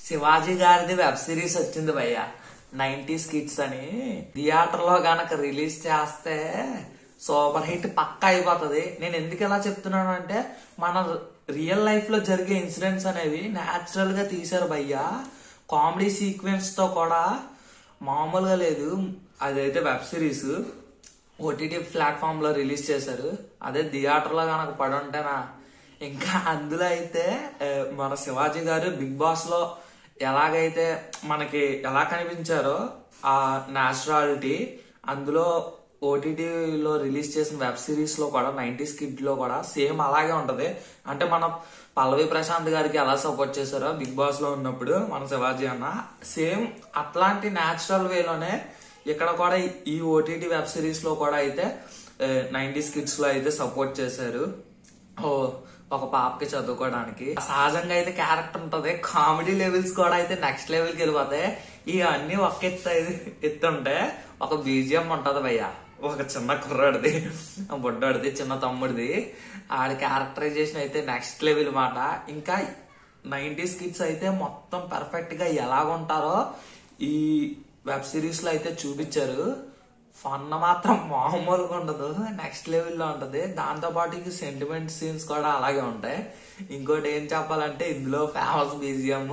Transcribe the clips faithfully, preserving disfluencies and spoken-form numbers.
శివాజీ గారిది web series వచ్చింది భయ్య, నైన్టీస్ కిడ్స్ అని. థియేటర్ లో గనక రిలీజ్ చేస్తే సూపర్ హిట్ పక్కా అయిపోతుంది. నేను ఎందుకు ఇలా చెప్తున్నాను అంటే, మన రియల్ లైఫ్ లో జరిగే ఇన్సిడెంట్స్ అనేవి న్యాచురల్ గా తీశారు భయ్య. కామెడీ సీక్వెన్స్ తో కూడా మామూలుగా లేదు. అదైతే వెబ్ సిరీస్ ఓటీటీ ప్లాట్ఫామ్ లో రిలీజ్ చేశారు. అదే థియేటర్ లో కనుక పడి ఉంటేనా ఇంకా. అందులో అయితే మన శివాజీ గారు బిగ్ బాస్ లో ఎలాగైతే మనకి ఎలా కనిపించారో ఆ న్యాచురాలిటీ అందులో ఓటీటీలో రిలీజ్ చేసిన వెబ్ సిరీస్ లో కూడా నైన్టీస్ కిడ్ లో కూడా సేమ్ అలాగే ఉంటది. అంటే మనం పల్లవి ప్రశాంత్ గారికి ఎలా సపోర్ట్ చేశారో బిగ్ బాస్ లో ఉన్నప్పుడు మన శివాజీ అన్న, సేమ్ అట్లాంటి న్యాచురల్ వేలోనే ఇక్కడ కూడా ఈ ఓటీటీ వెబ్ సిరీస్ లో కూడా అయితే నైన్టీస్ కిడ్స్ లో అయితే సపోర్ట్ చేశారు. ఓ ఒక పాపకి చదువుకోవడానికి సహజంగా అయితే క్యారెక్టర్ ఉంటది. కామెడీ లెవెల్స్ కూడా అయితే నెక్స్ట్ లెవెల్కి వెళ్ళిపోతాయి. ఇవన్నీ ఒక ఎత్తు ఎత్తుంటే ఒక బీజిఎం ఉంటది భయ్య. ఒక చిన్న కుర్రాడిది, బొడ్డాడిది, చిన్న తమ్ముడిది, ఆడి క్యారెక్టరైజేషన్ అయితే నెక్స్ట్ లెవెల్ మాట. ఇంకా నైన్టీస్ కిడ్స్ అయితే మొత్తం పర్ఫెక్ట్ గా ఎలాగుంటారో ఈ వెబ్ సిరీస్ లో అయితే చూపించారు. ఫన్ మాత్రం మామూలుగా ఉండదు, నెక్స్ట్ లెవెల్లో ఉంటది. దాంతో పాటు సెంటిమెంట్ సీన్స్ కూడా అలాగే ఉంటాయి. ఇంకోటి ఏం చెప్పాలంటే, ఇందులో ఫేమస్ బీజిఎం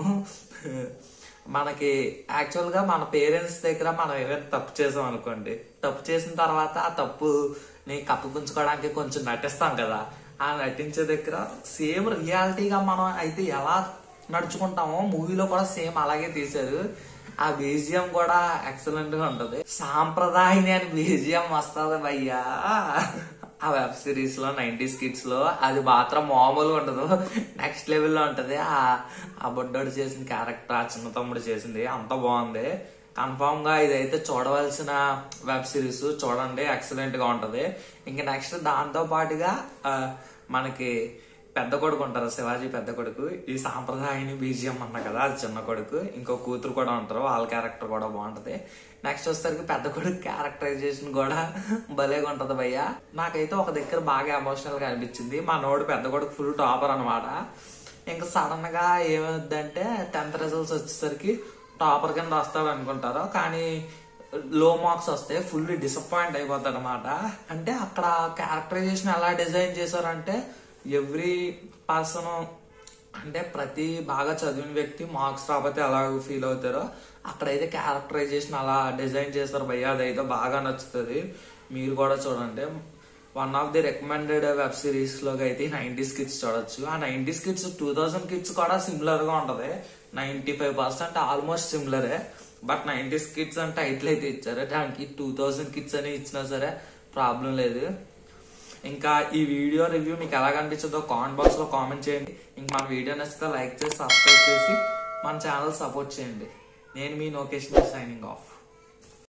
మనకి యాక్చువల్ గా మన పేరెంట్స్ దగ్గర మనం ఏదైనా తప్పు చేసాం అనుకోండి, తప్పు చేసిన తర్వాత ఆ తప్పుని కప్పిపుంచుకోవడానికి కొంచెం నటిస్తాం కదా, ఆ నటించే దగ్గర సేమ్ రియాలిటీగా మనం అయితే ఎలా నడుచుకుంటామో మూవీలో కూడా సేమ్ అలాగే తీశారు. ఆ బీజిఎం కూడా ఎక్సలెంట్ గా ఉంటది. సాంప్రదాయని అని బీజిఎం వస్తుంది భయ్యా ఆ వెబ్ సిరీస్ లో నైన్టీస్ కిడ్స్ లో. అది మాత్రం మామూలుగా ఉండదు, నెక్స్ట్ లెవెల్లో ఉంటది. ఆ ఆ బొడ్డోడు చేసిన క్యారెక్టర్, ఆ చిన్న తమ్ముడు చేసింది అంత బాగుంది. కన్ఫామ్ గా ఇదైతే చూడవలసిన వెబ్ సిరీస్. చూడండి, ఎక్సలెంట్ గా ఉంటది. ఇంకా నెక్స్ట్ దాంతో పాటుగా మనకి పెద్ద కొడుకు ఉంటారు, శివాజీ పెద్ద కొడుకు. ఈ సాంప్రదాయని బీజిఎం అన్న కదా, అది చిన్న కొడుకు. ఇంకో కూతురు కూడా ఉంటారు, వాళ్ళ క్యారెక్టర్ కూడా బాగుంటది. నెక్స్ట్ వచ్చేసరికి పెద్ద కొడుకు క్యారెక్టరైజేషన్ కూడా భలేగా ఉంటది భయ్య. నాకైతే ఒక దగ్గర బాగా ఎమోషనల్ గా అనిపించింది. మా నోడు పెద్ద కొడుకు ఫుల్ టాపర్ అనమాట. ఇంకా సడన్ గా ఏమవుద్దంటే, టెన్త్ రిజల్ట్స్ వచ్చేసరికి టాపర్ కింద వస్తాడు అనుకుంటారు, కానీ లో మార్క్స్ వస్తే ఫుల్ డిసప్పాయింట్ అయిపోతాడు అనమాట. అంటే అక్కడ క్యారెక్టరైజేషన్ ఎలా డిజైన్ చేశారంటే, ఎవ్రీ పర్సన్ అంటే ప్రతి బాగా చదివిన వ్యక్తి మార్క్స్ రాకపోతే ఎలా ఫీల్ అవుతారో అక్కడైతే క్యారెక్టరైజేషన్ అలా డిజైన్ చేస్తారు భయ్య. అదైతే బాగా నచ్చుతుంది, మీరు కూడా చూడండి. One of the recommended web series లోకి అయితే నైన్టీస్ కిడ్స్ చూడొచ్చు. ఆ nineties kids two thousand kids కూడా సిమిలర్ గా ఉంటది. నైన్టీ ఫైవ్ పర్సెంట్ ఆల్మోస్ట్ సిమిలరే. బట్ నైన్టీస్ కిడ్స్ అని టైటిల్ అయితే ఇచ్చారు, దానికి టూ థౌసండ్ కిడ్స్ అని ఇచ్చినా సరే ప్రాబ్లం లేదు. ఇంకా ఈ వీడియో రివ్యూ మీకు ఎలా కనిపించిందో కామెంట్ బాక్స్ లో కామెంట్ చేయండి. ఇంకా మన వీడియో నచ్చితే లైక్ చేసి సబ్స్క్రైబ్ చేసి మన ఛానల్ సపోర్ట్ చేయండి. నేను మీ నోకేష్ సైనింగ్ ఆఫ్.